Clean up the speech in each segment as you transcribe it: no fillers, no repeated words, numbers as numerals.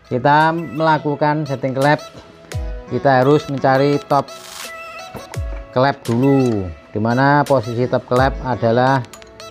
kita melakukan setting klep, kita harus mencari top klep dulu, dimana posisi top klep adalah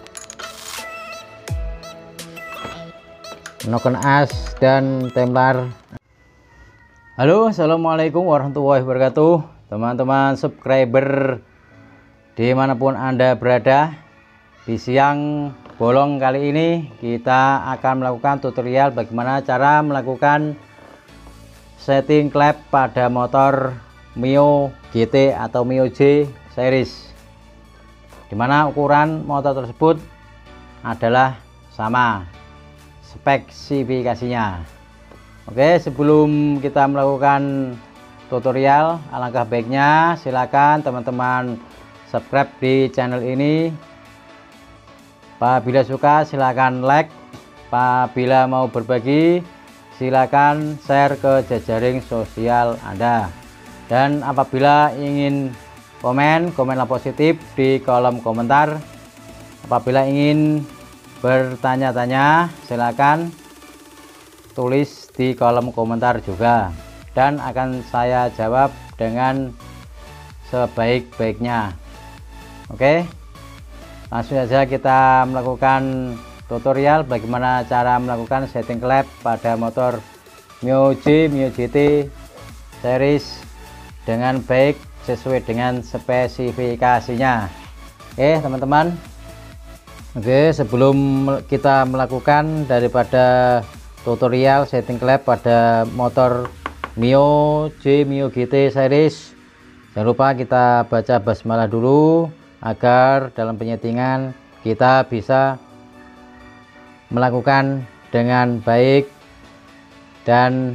noken as dan templar. Halo, assalamualaikum warahmatullahi wabarakatuh, teman-teman subscriber dimanapun Anda berada. Di siang bolong kali ini kita akan melakukan tutorial bagaimana cara melakukan setting klep pada motor Mio GT atau Mio J series, dimana ukuran motor tersebut adalah sama spesifikasinya. Oke, sebelum kita melakukan tutorial, alangkah baiknya silakan teman-teman subscribe di channel ini. Apabila suka silakan like, apabila mau berbagi silakan share ke jejaring sosial Anda, dan apabila ingin komenlah positif di kolom komentar. Apabila ingin bertanya-tanya silakan tulis di kolom komentar juga, dan akan saya jawab dengan sebaik-baiknya. Oke, langsung saja kita melakukan tutorial bagaimana cara melakukan setting klep pada motor Mio J, Mio GT series dengan baik sesuai dengan spesifikasinya. Oke teman-teman, oke, sebelum kita melakukan daripada tutorial setting klep pada motor Mio J, Mio GT series, jangan lupa kita baca basmalah dulu agar dalam penyetingan kita bisa melakukan dengan baik dan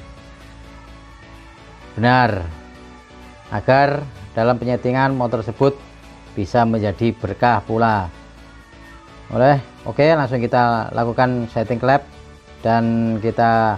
benar, agar dalam penyetingan motor tersebut bisa menjadi berkah pula. Oke, langsung kita lakukan setting klep dan kita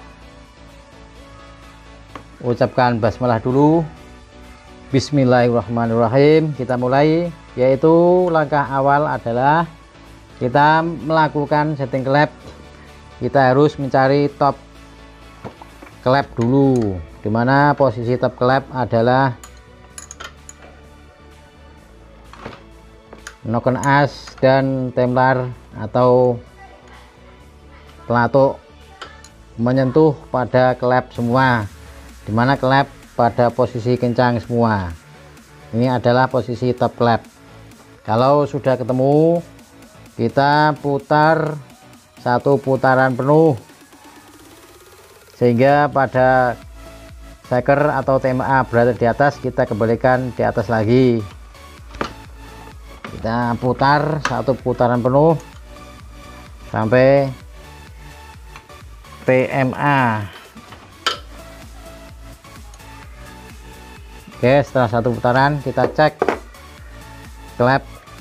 ucapkan basmalah dulu. Bismillahirrahmanirrahim. Kita mulai, yaitu langkah awal adalah kita melakukan setting klep. Kita harus mencari top klep dulu, dimana posisi top klep adalah noken as dan templar atau pelatuk menyentuh pada klep semua, dimana klep pada posisi kencang semua. Ini adalah posisi top klep. Kalau sudah ketemu, kita putar satu putaran penuh sehingga pada shaker atau TMA berada di atas, kita kembalikan di atas lagi. Kita putar satu putaran penuh sampai TMA. Oke, setelah satu putaran kita cek klep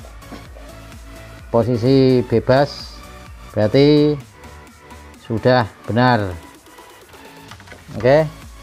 posisi bebas, berarti sudah benar. Oke,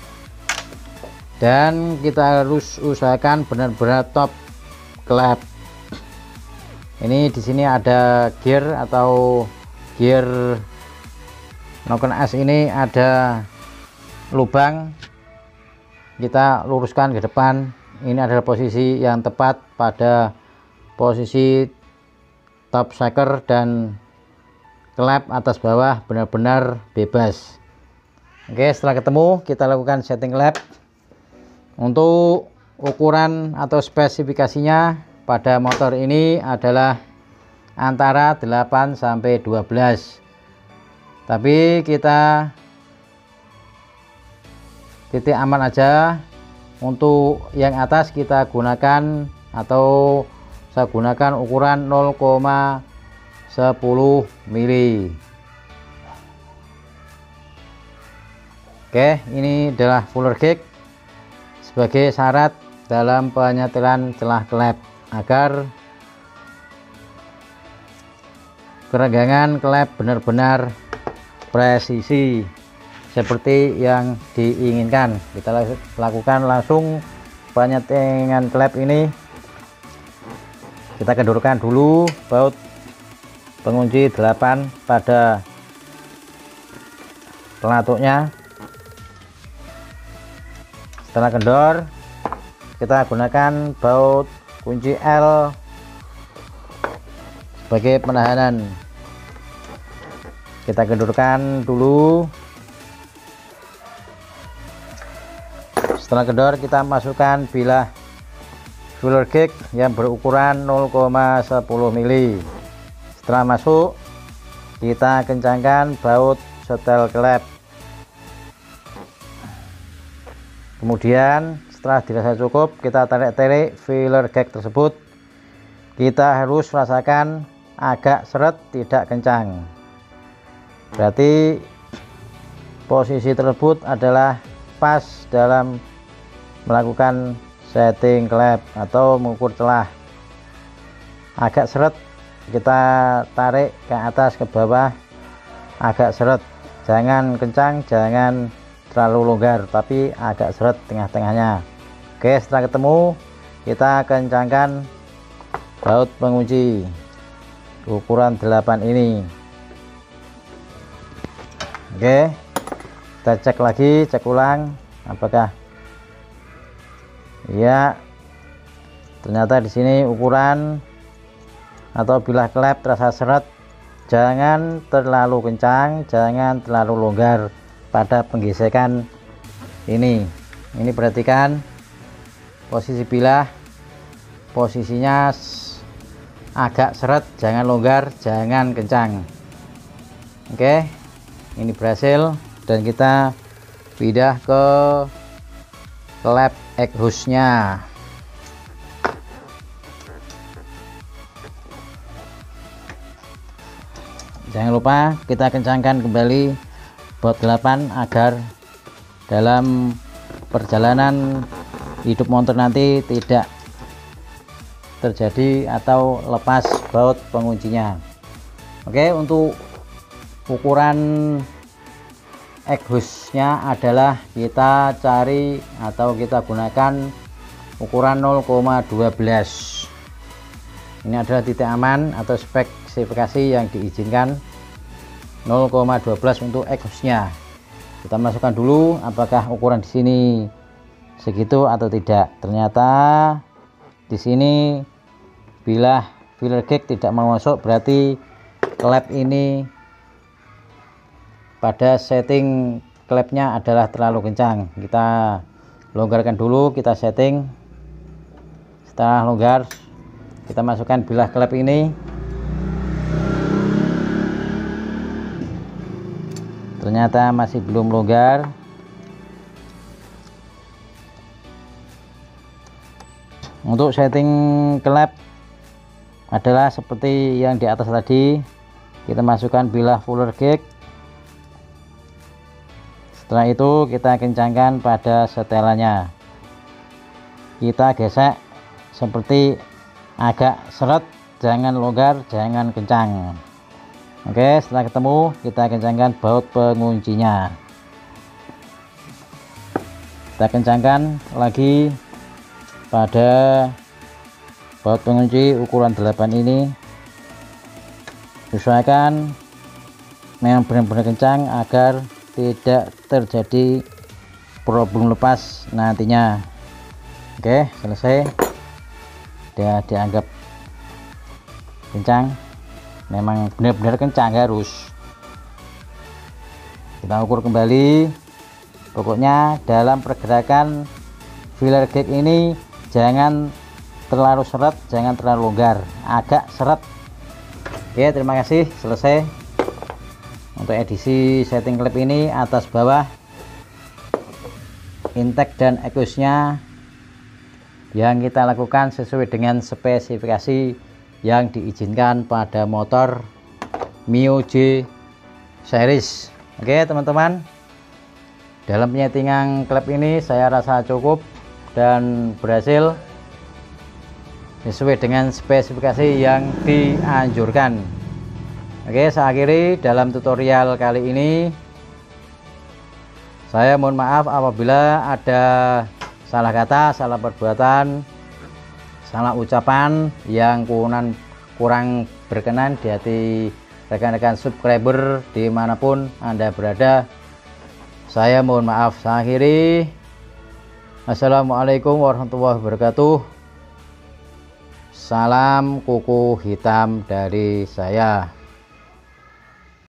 dan kita harus usahakan benar-benar top klep. Ini di sini ada gear atau gear noken as, ini ada lubang, kita luruskan ke depan. Ini adalah posisi yang tepat pada posisi top shaker, dan klep atas bawah benar-benar bebas. Oke, setelah ketemu kita lakukan setting klep. Untuk ukuran atau spesifikasinya pada motor ini adalah antara 8 sampai 12, tapi kita titik aman aja. Untuk yang atas kita gunakan, atau saya gunakan ukuran 0,10 mili. Oke, ini adalah fuller gauge sebagai syarat dalam penyetelan celah klep agar kerenggangan klep benar-benar presisi seperti yang diinginkan. Kita lakukan langsung penyetingan klep ini. Kita kendorkan dulu baut pengunci 8 pada pelatuknya. Setelah kendor, kita gunakan baut kunci L sebagai penahanan. Kita kendorkan dulu. Setelah kendor, kita masukkan bilah filler gig yang berukuran 0,10 mili. Setelah masuk, kita kencangkan baut setel klep. Kemudian setelah dirasa cukup, kita tarik-tarik filler gig tersebut. Kita harus rasakan agak seret, tidak kencang. Berarti posisi tersebut adalah pas dalam melakukan setting klep atau mengukur celah. Agak seret, kita tarik ke atas ke bawah, agak seret, jangan kencang, jangan terlalu longgar, tapi agak seret tengah-tengahnya. Oke, setelah ketemu, kita kencangkan baut pengunci ukuran 8 ini. Oke, kita cek lagi, cek ulang apakah ya, ternyata di sini ukuran atau bilah klep terasa seret. Jangan terlalu kencang, jangan terlalu longgar pada penggesekan ini. Perhatikan posisi bilah, posisinya agak seret, jangan longgar, jangan kencang. Oke, ini berhasil, dan kita pindah ke klep exhaustnya. Jangan lupa kita kencangkan kembali baut 8 agar dalam perjalanan hidup motor nanti tidak terjadi atau lepas baut penguncinya. Oke, untuk ukuran exhaustnya adalah kita cari atau kita gunakan ukuran 0,12. Ini adalah titik aman atau spesifikasi yang diizinkan, 0,12 untuk exhaustnya. Kita masukkan dulu apakah ukuran di sini segitu atau tidak. Ternyata di sini bilah filler gig tidak mau masuk, berarti klep ini pada setting klepnya adalah terlalu kencang. Kita longgarkan dulu, kita setting. Setelah longgar, kita masukkan bilah klep ini. Ternyata masih belum longgar. Untuk setting klep adalah seperti yang di atas tadi. Kita masukkan bilah filler gig. Setelah itu kita kencangkan pada setelannya. Kita gesek seperti agak seret, jangan longgar, jangan kencang. Oke, setelah ketemu, kita kencangkan baut penguncinya. Kita kencangkan lagi pada baut pengunci ukuran 8 ini. Sesuaikan memang benar-benar kencang agar tidak terjadi problem lepas nantinya. Oke, selesai. Dia dianggap kencang, memang benar-benar kencang, harus kita ukur kembali. Pokoknya dalam pergerakan filler gig ini jangan terlalu seret, jangan terlalu longgar, agak seret. Oke, terima kasih, selesai untuk edisi setting klep ini. Atas bawah intake dan exhaustnya yang kita lakukan sesuai dengan spesifikasi yang diizinkan pada motor Mio J series. Oke teman-teman, dalam penyetingan klep ini saya rasa cukup dan berhasil sesuai dengan spesifikasi yang dianjurkan. Oke, saya akhiri dalam tutorial kali ini. Saya mohon maaf apabila ada salah kata, salah perbuatan, salah ucapan yang kurang berkenan di hati rekan-rekan subscriber dimanapun Anda berada. Saya mohon maaf. Saya akhiri. Assalamualaikum warahmatullahi wabarakatuh. Salam kuku hitam dari saya.